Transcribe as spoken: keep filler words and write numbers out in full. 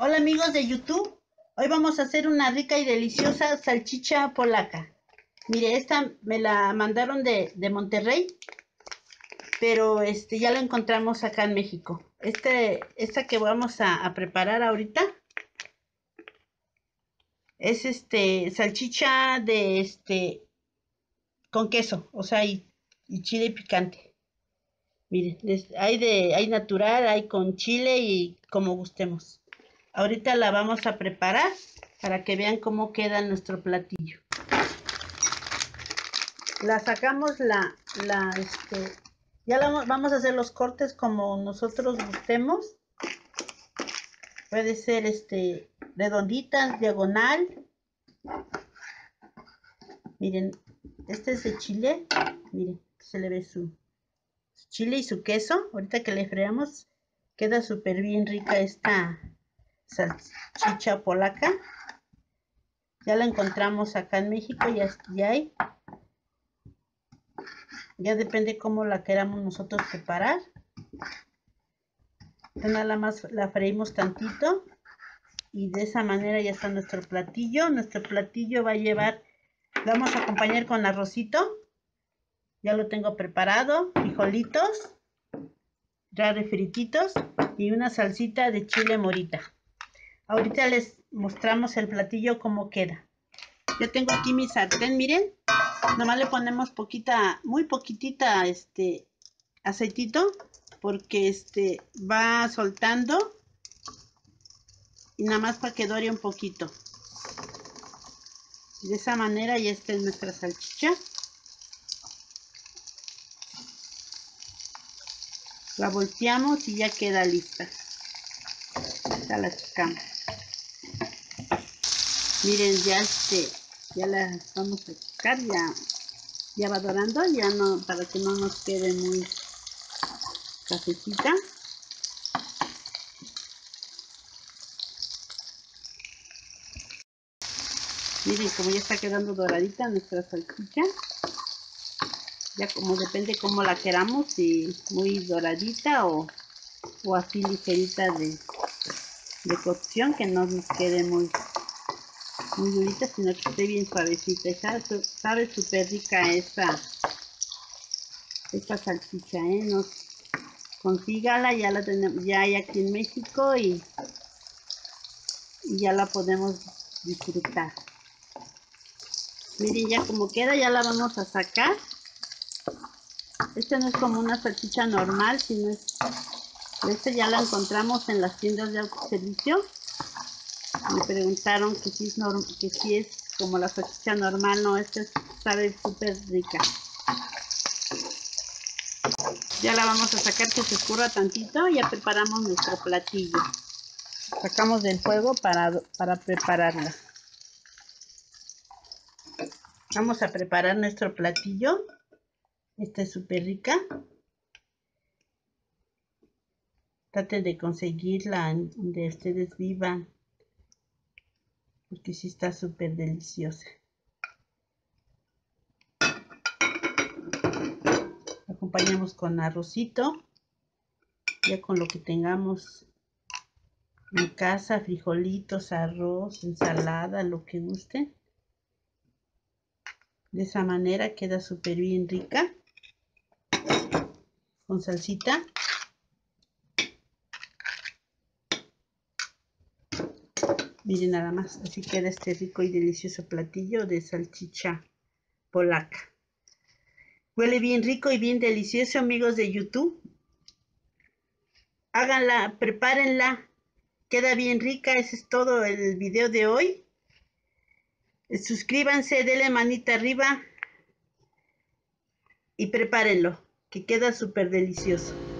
Hola amigos de YouTube, hoy vamos a hacer una rica y deliciosa salchicha polaca. Mire, esta me la mandaron de, de Monterrey, pero este ya la encontramos acá en México. Este, esta que vamos a, a preparar ahorita es este salchicha de este con queso, o sea, y, y chile picante. Miren, hay de hay natural, hay con chile y como gustemos. Ahorita la vamos a preparar para que vean cómo queda nuestro platillo. La sacamos la, la, este, ya la vamos a hacer los cortes como nosotros gustemos. Puede ser, este, redondita, diagonal. Miren, este es de chile. Miren, se le ve su, su chile y su queso. Ahorita que le freamos, queda súper bien rica esta salchicha polaca. Ya la encontramos acá en México, ya, ya hay. Ya depende cómo la queramos nosotros preparar. Nada más la freímos tantito. Y de esa manera ya está nuestro platillo. Nuestro platillo va a llevar, lo vamos a acompañar con arrocito. Ya lo tengo preparado. Frijolitos. Ya refrititos. Y una salsita de chile morita. Ahorita les mostramos el platillo cómo queda. Yo tengo aquí mi sartén, miren. Nomás le ponemos poquita, muy poquitita, este, aceitito, porque este va soltando y nada más para que dore un poquito. De esa manera ya está nuestra salchicha. La volteamos y ya queda lista. Ya la sacamos. Miren, ya este, ya la vamos a sacar, ya, ya va dorando, ya no, para que no nos quede muy cafecita. Miren como ya está quedando doradita nuestra salchicha. Ya como depende cómo la queramos, si muy doradita o, o así ligerita de, de cocción, que no nos quede muy, muy durita, sino que esté bien suavecita. Y sabe, sabe súper rica esta, esta salchicha, ¿eh? Nos, consígala, ya la tenemos, ya hay aquí en México y, y ya la podemos disfrutar. Miren ya como queda, ya la vamos a sacar. Esta no es como una salchicha normal, sino es, esta ya la encontramos en las tiendas de autoservicio. Me preguntaron que si es, norm, que si es como la salchicha normal. No, esta sabe súper rica. Ya la vamos a sacar que se escurra tantito y ya preparamos nuestro platillo. Sacamos del fuego para, para prepararla. Vamos a preparar nuestro platillo. Esta es súper rica. Traten de conseguirla donde ustedes vivan, porque sí está súper deliciosa. Acompañamos con arrocito, ya con lo que tengamos en casa, frijolitos, arroz, ensalada, lo que gusten. De esa manera queda súper bien rica, con salsita. Miren nada más, así queda este rico y delicioso platillo de salchicha polaca. Huele bien rico y bien delicioso, amigos de YouTube. Háganla, prepárenla. Queda bien rica. Ese es todo el video de hoy. Suscríbanse, denle manita arriba y prepárenlo, que queda súper delicioso.